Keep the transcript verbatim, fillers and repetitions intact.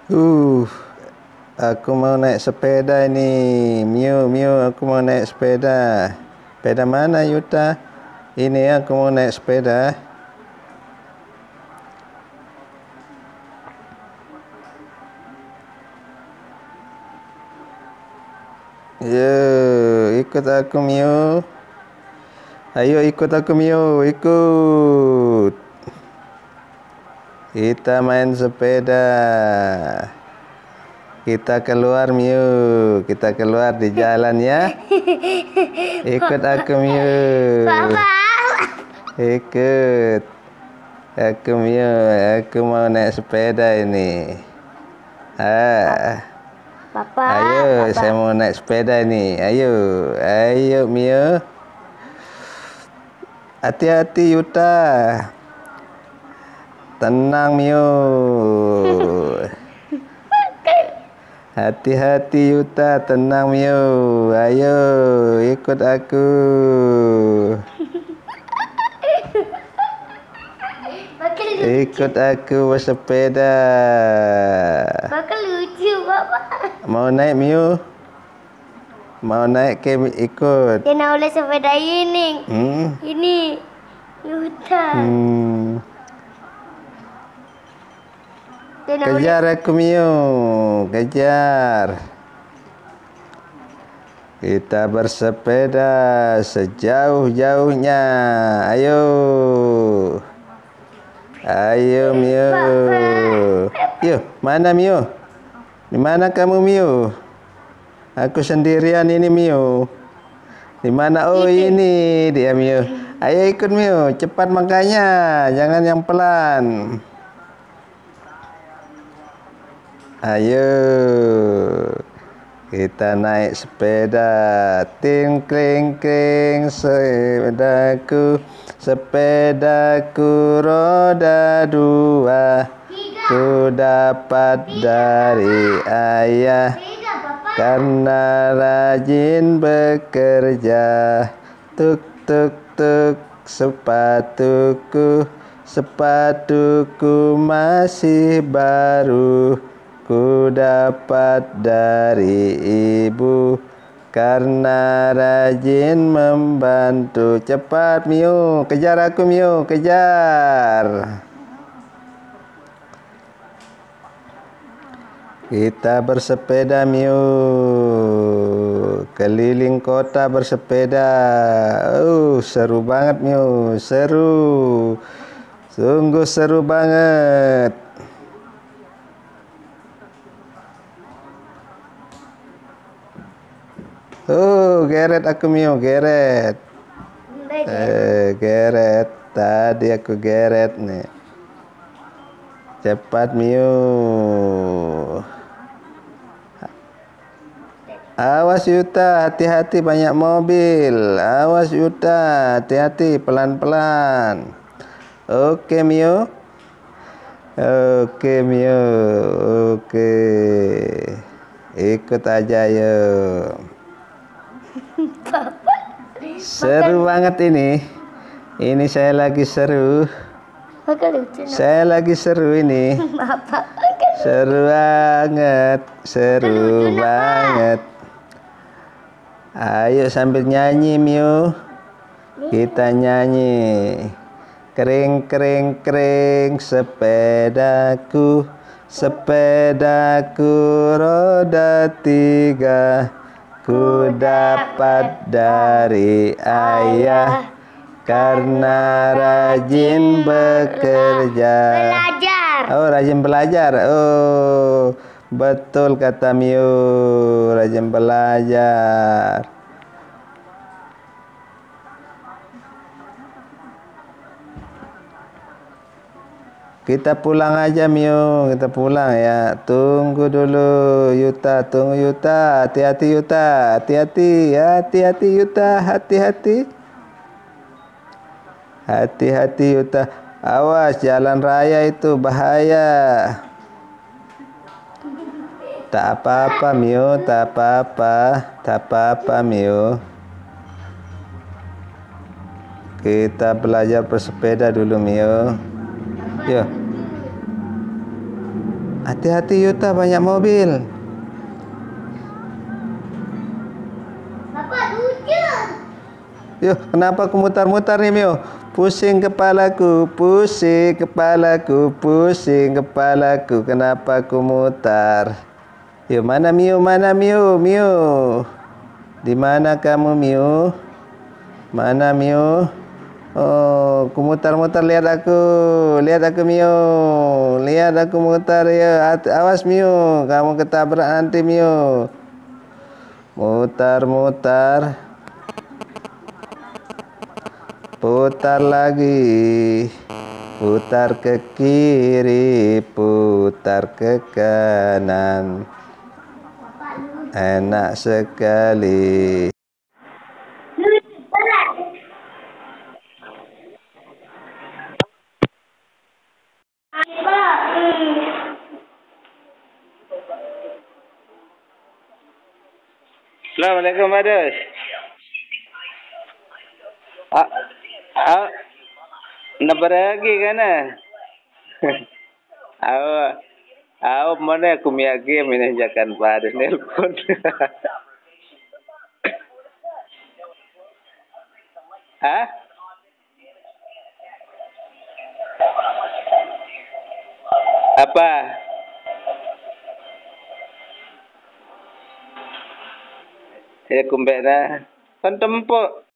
Uh, aku mau naik sepeda ini. Miu, Miu, aku mau naik sepeda. Sepeda mana, Yuta? Ini aku mau naik sepeda. Yo, ikut aku, Miu. Ayo ikut aku, Miu, ikut. Kita main sepeda. Kita keluar, Miu. Kita keluar di jalan ya. Ikut aku, Miu. Ikut. Aku, Miu. Aku mau naik sepeda ini. Ah. Papa, Ayo, Papa. saya mau naik sepeda nih. Ayo, ayo, Miu. Hati-hati, Yuta. Tenang, Miu. Hati-hati, Yuta. Tenang, Miu. Ayo, ikut aku. Ikut aku bersepeda. Bakal lucu, Papa. Mau naik, Miu? Mau naik ke ikut? Kena oleh sepeda ini. Hmm? Ini. Yuta. Hmm. Kena Kejar aku, Miu. Kejar. Kita bersepeda sejauh-jauhnya. Ayo. Ayo, Miu. Yuk, mana, Miu? Di mana kamu, Miu? Aku sendirian ini, Miu. Di mana? Oh, ini dia, Miu. Ayo ikut, Miu. Cepat makanya, jangan yang pelan. Ayo. Kita naik sepeda. Ting kling kling sepedaku. Sepedaku roda dua. Ku dapat dari ayah. Karena rajin bekerja. Tuk tuk tuk sepatuku. Sepatuku masih baru. Ku dapat dari ibu. Karena rajin membantu. Cepat, Miu. Kejar aku, Miu. Kejar. Kita bersepeda, Miu. Keliling kota bersepeda. Oh, seru banget, Miu. Seru. Sungguh seru banget. Oh, geret aku, Miu. Geret. Eh, geret. Tadi aku geret nih. Cepat, Miu. Awas, Yuta, hati-hati banyak mobil. Awas, Yuta, hati-hati pelan-pelan. Oke, Miu. Oke, Miu. Oke. Ikut aja, yuk. Seru banget ini. Ini saya lagi seru. Saya lagi seru ini. Seru banget. Seru banget. Ayo sambil nyanyi, Miu. Kita nyanyi. Kering kering kering sepedaku. Sepedaku roda tiga. Ku dapat dari ayah. Karena rajin bekerja. Belajar. Oh, rajin belajar. Oh, betul kata Miu. Rajin belajar. Kita pulang aja, Miu. Kita pulang ya. Tunggu dulu, Yuta. Tunggu, Yuta. Hati-hati, Yuta. Hati-hati. Hati-hati, Yuta. Hati-hati. Hati-hati, Yuta. Awas, jalan raya itu bahaya. Tak apa-apa, Miu. Tak apa-apa. Tak apa-apa, Miu. Kita belajar bersepeda dulu, Miu. Yuk. Hati-hati Yuta, banyak mobil. Bapak hujan. Yuk, kenapa aku mutar-mutar nih Mio? Pusing kepalaku, pusing kepalaku, pusing kepalaku. Kenapa aku mutar? Yuk, mana Mio? Mana Mio? Mio. Di mana kamu Mio? Mana Mio? Oh, aku mutar-mutar, lihat aku. Lihat aku Mio. Lihat aku mutar ya. Awas Mio, kamu ketabrak nanti Mio. Mutar-mutar. Putar lagi. Putar ke kiri, putar ke kanan. Enak sekali. Assalamualaikum Adus. Ah, ah, nak pergi kana? Aw, aw mana aku miak game ini jangan Adus nelpon. Hah? Apa? Ya kumbek na. Kan tempuk.